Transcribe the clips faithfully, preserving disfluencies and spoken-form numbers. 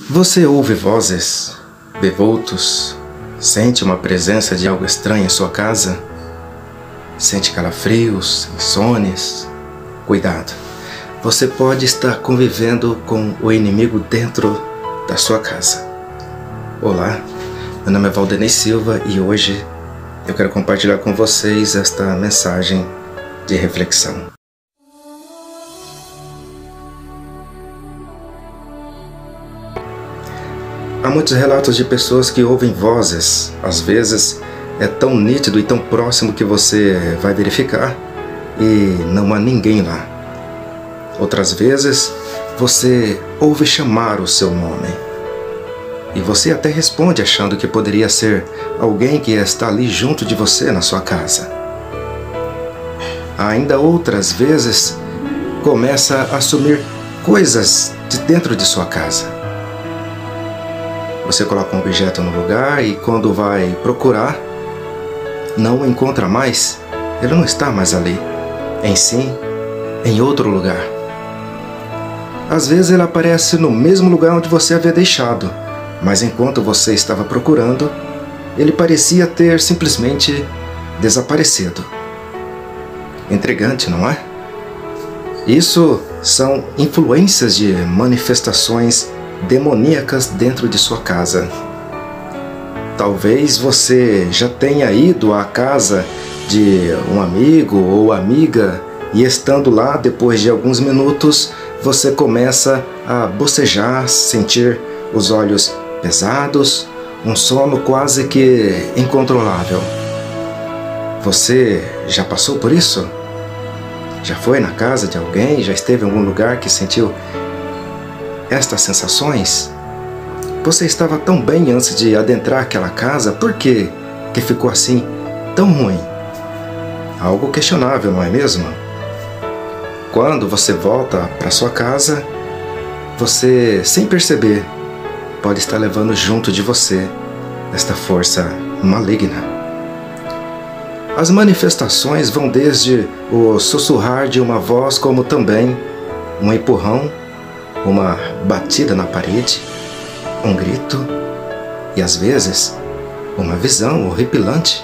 Você ouve vozes, vê vultos, sente uma presença de algo estranho em sua casa? Sente calafrios, insônias? Cuidado, você pode estar convivendo com o inimigo dentro da sua casa. Olá, meu nome é Valdenei Silva e hoje eu quero compartilhar com vocês esta mensagem de reflexão. Há muitos relatos de pessoas que ouvem vozes. Às vezes é tão nítido e tão próximo que você vai verificar e não há ninguém lá. Outras vezes você ouve chamar o seu nome e você até responde achando que poderia ser alguém que está ali junto de você na sua casa. Ainda outras vezes começa a assumir coisas de dentro de sua casa. Você coloca um objeto no lugar e quando vai procurar, não o encontra mais. Ele não está mais ali, em si, em outro lugar. Às vezes ele aparece no mesmo lugar onde você havia deixado, mas enquanto você estava procurando, ele parecia ter simplesmente desaparecido. Intrigante, não é? Isso são influências de manifestações demoníacas dentro de sua casa. Talvez você já tenha ido à casa de um amigo ou amiga e estando lá, depois de alguns minutos, você começa a bocejar, sentir os olhos pesados, um sono quase que incontrolável. Você já passou por isso? Já foi na casa de alguém? Já esteve em algum lugar que sentiu estas sensações? Você estava tão bem antes de adentrar aquela casa, por que que ficou assim tão ruim? Algo questionável, não é mesmo? Quando você volta para sua casa, você, sem perceber, pode estar levando junto de você esta força maligna. As manifestações vão desde o sussurrar de uma voz, como também um empurrão, uma batida na parede, um grito e às vezes uma visão horripilante.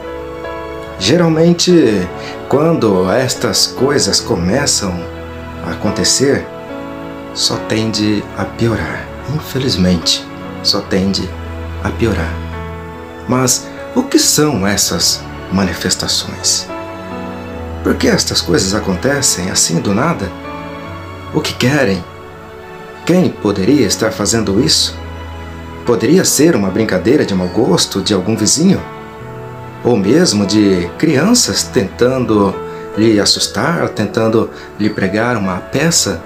Geralmente, quando estas coisas começam a acontecer, só tende a piorar. Infelizmente, só tende a piorar. Mas o que são essas manifestações? Por que estas coisas acontecem assim do nada? O que querem? Quem poderia estar fazendo isso? Poderia ser uma brincadeira de mau gosto de algum vizinho? Ou mesmo de crianças tentando lhe assustar, tentando lhe pregar uma peça?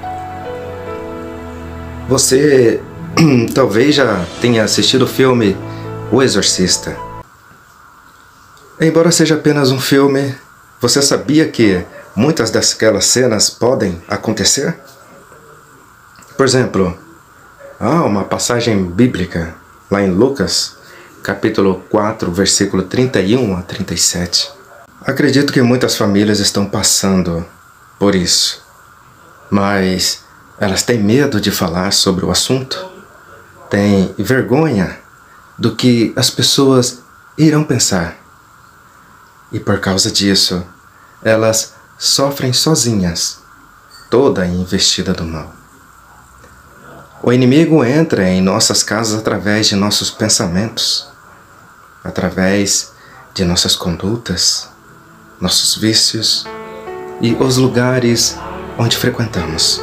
Você talvez já tenha assistido o filme O Exorcista. Embora seja apenas um filme, você sabia que muitas daquelas cenas podem acontecer? Por exemplo, há uma passagem bíblica lá em Lucas, capítulo quatro, versículo trinta e um a trinta e sete. Acredito que muitas famílias estão passando por isso, mas elas têm medo de falar sobre o assunto, têm vergonha do que as pessoas irão pensar. E por causa disso, elas sofrem sozinhas toda a investida do mal. O inimigo entra em nossas casas através de nossos pensamentos, através de nossas condutas, nossos vícios e os lugares onde frequentamos.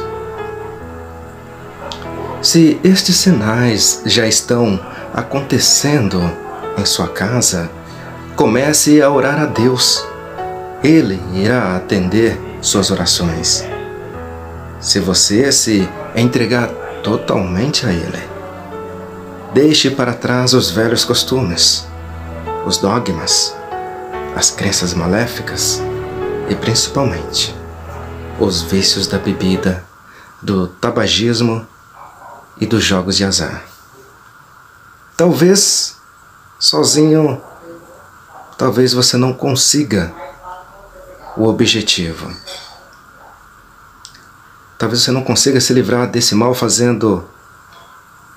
Se estes sinais já estão acontecendo em sua casa, comece a orar a Deus. Ele irá atender suas orações. Se você se entregar totalmente a Ele, deixe para trás os velhos costumes, os dogmas, as crenças maléficas e principalmente os vícios da bebida, do tabagismo e dos jogos de azar. Talvez sozinho, talvez você não consiga o objetivo. Talvez você não consiga se livrar desse mal fazendo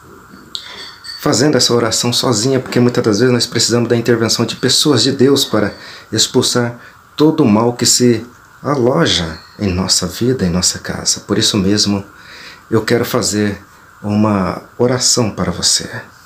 fazendo essa oração sozinha, porque muitas das vezes nós precisamos da intervenção de pessoas de Deus para expulsar todo o mal que se aloja em nossa vida, em nossa casa. Por isso mesmo, eu quero fazer uma oração para você.